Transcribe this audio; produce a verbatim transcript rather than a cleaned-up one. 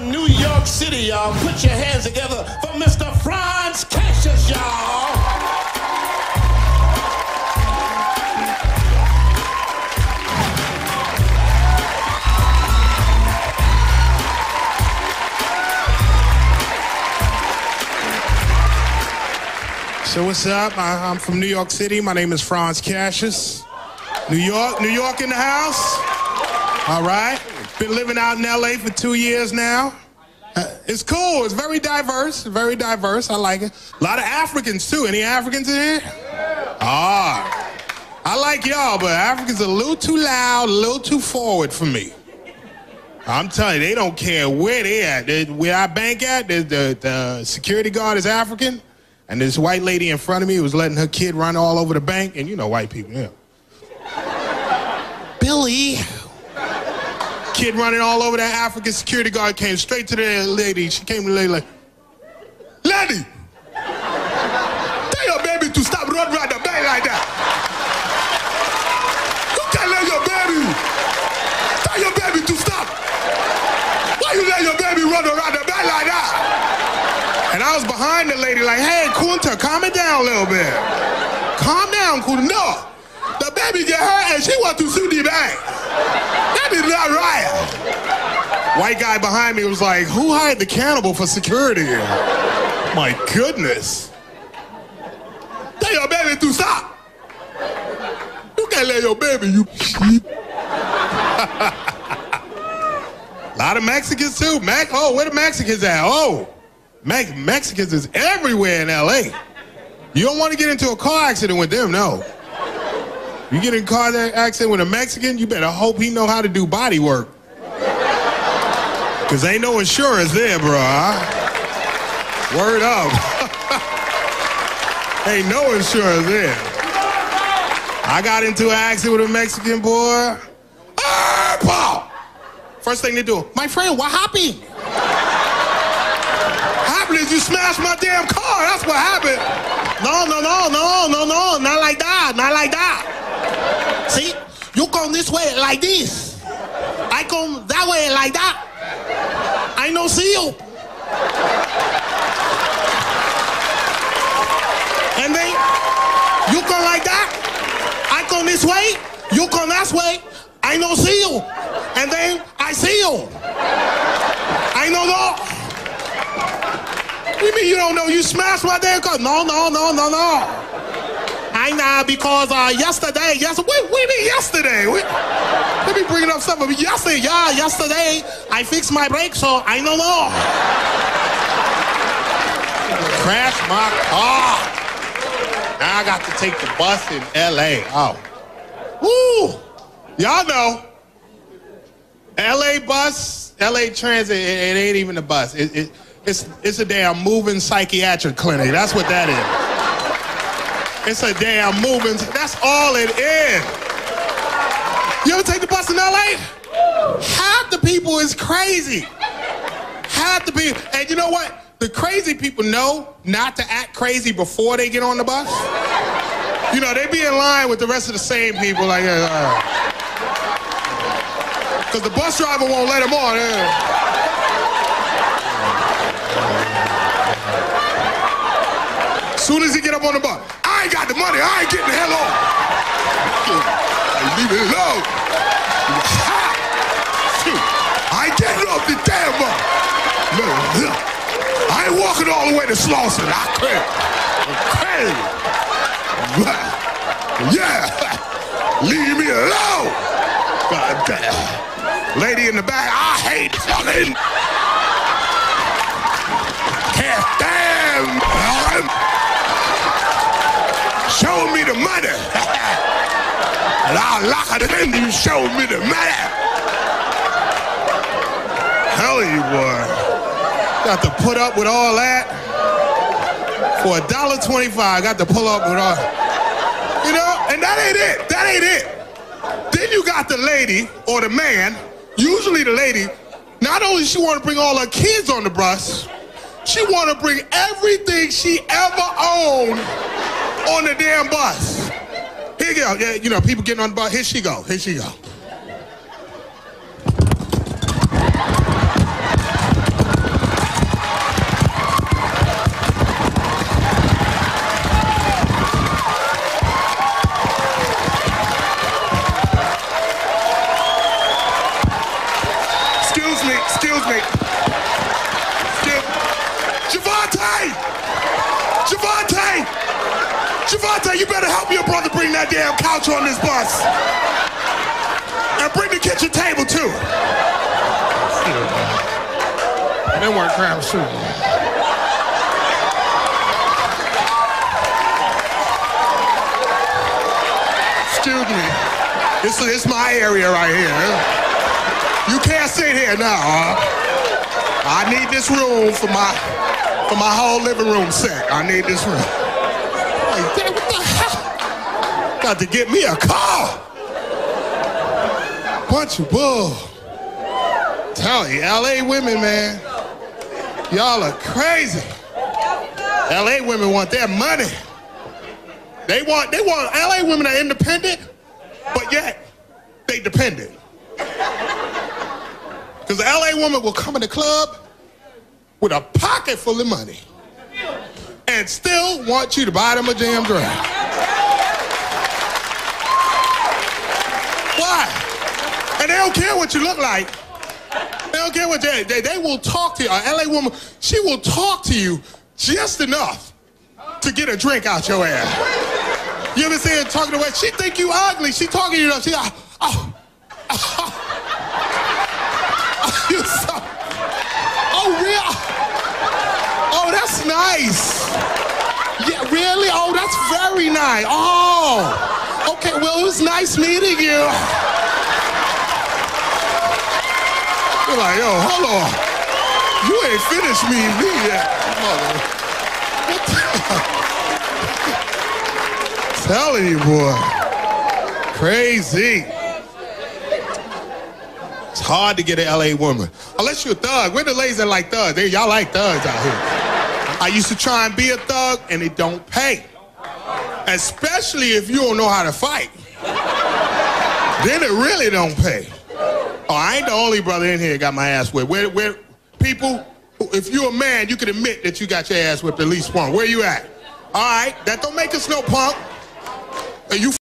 New York City, y'all. Put your hands together for Mister Franz Cassius, y'all. So what's up? I, I'm from New York City. My name is Franz Cassius. New York, New York in the house. All right. Been living out in L A for two years now. Uh, it's cool. It's very diverse. Very diverse. I like it. A lot of Africans too. Any Africans in here? Ah. I like y'all, but Africans are a little too loud, a little too forward for me. I'm telling you, they don't care where they at. They, where I bank at, the, the, the security guard is African. And this white lady in front of me was letting her kid run all over the bank. And you know white people, yeah. Billy. Kid running all over that African security guard came straight to the lady. She came to the lady like, lady, tell your baby to stop running around the bank like that. You can't let your baby. Tell your baby to stop. Why you let your baby run around the bank like that? And I was behind the lady like, hey, Kunta, calm it down a little bit. Calm down, Kunta. No, the baby get hurt and she want to sue the bank. That is not right. White guy behind me was like, who hired the cannibal for security? My goodness. Tell your baby to stop. You can't let your baby, you sheep. A lot of Mexicans too. Mac oh, where the Mexicans at? Oh. Mex Mexicans is everywhere in L A. You don't want to get into a car accident with them, no. You get in a car accident with a Mexican, you better hope he know how to do body work. Because ain't no insurance there, bro. Huh? Word up. Ain't no insurance there. I got into an accident with a Mexican boy. Ah, Paul! First thing they do, my friend, what happened? Is you smashed my damn car. That's what happened. No, no, no, no, no, no. Not like that. Not like that. See? You come this way like this. I come that way like that. I no see you. And then you come like that. I come this way. You come that way. I no see you. And then I see you. I know no. What do you mean you don't know? You smashed my damn car. No, no, no, no, no. I know because uh, yesterday, yes, what, what do you mean yesterday? What, let me bring up something. Yesterday, yeah, yesterday, I fixed my brake, so I don't know. Crashed my car. Now I got to take the bus in L A. Oh. Woo! Y'all know. L A bus, L A Transit, it, it ain't even a bus. It, it, It's, it's a damn moving psychiatric clinic. That's what that is. It's a damn moving, that's all it is. You ever take the bus in L A? Half the people is crazy. Half the people, and you know what? The crazy people know not to act crazy before they get on the bus. You know, they be in line with the rest of the same people like, uh, because the bus driver won't let them on. Uh, Soon as he get up on the bus, I ain't got the money, I ain't getting the hell on. Leave it alone. I ain't getting off the damn bus. I ain't walking all the way to Slauson. I can't. I can't. Yeah. Leave me alone. God damn. Lady in the back, I hate fucking. Can't damn. Show me the money. And I'll lock it in. You show me the money. Hell you, boy. Got to put up with all that for a dollar twenty-five. Got to pull up with all. You know, and that ain't it. That ain't it. Then you got the lady or the man. Usually the lady. Not only does she want to bring all her kids on the bus, she want to bring everything she ever owned on the damn bus. Here you go. Yeah, you know, people getting on the bus. Here she go. Here she go. Excuse me. Excuse Javante! Javante! Javante, you better help your brother bring that damn couch on this bus. And bring the kitchen table, too. They weren't crab soup. Excuse me. This is my area right here. You can't sit here now. Huh? I need this room for my for my whole living room set. I need this room. Hey, what the hell? Got to get me a car. Bunch of bull. Tell you, L A women, man, y'all are crazy. L A women want their money. They want, they want, L A women are independent, but yet they dependent. Because the L A woman will come in the club with a pocket full of money and still want you to buy them a damn drink. Why? And they don't care what you look like. They don't care what they, they, they will talk to you. An L A woman, she will talk to you just enough to get a drink out your ass. You ever see her talking the way? She think you ugly. She talking to you enough. She like, oh, oh, oh, you so, oh, real? Oh, that's nice. Yeah, really? Oh, that's very nice. Oh, okay, well, it was nice meeting you. You're like, yo, hold on. You ain't finished me, me yet, mother. What the telling you, boy. Crazy. It's hard to get an L A woman. Unless you're a thug. We're the ladies that like thugs. They, y'all like thugs out here. I used to try and be a thug, and it don't pay. Especially if you don't know how to fight. Then it really don't pay. Oh, I ain't the only brother in here that got my ass whipped. Where, where, people, if you're a man, you can admit that you got your ass whipped at least once. Where you at? All right, that don't make us no punk. Are you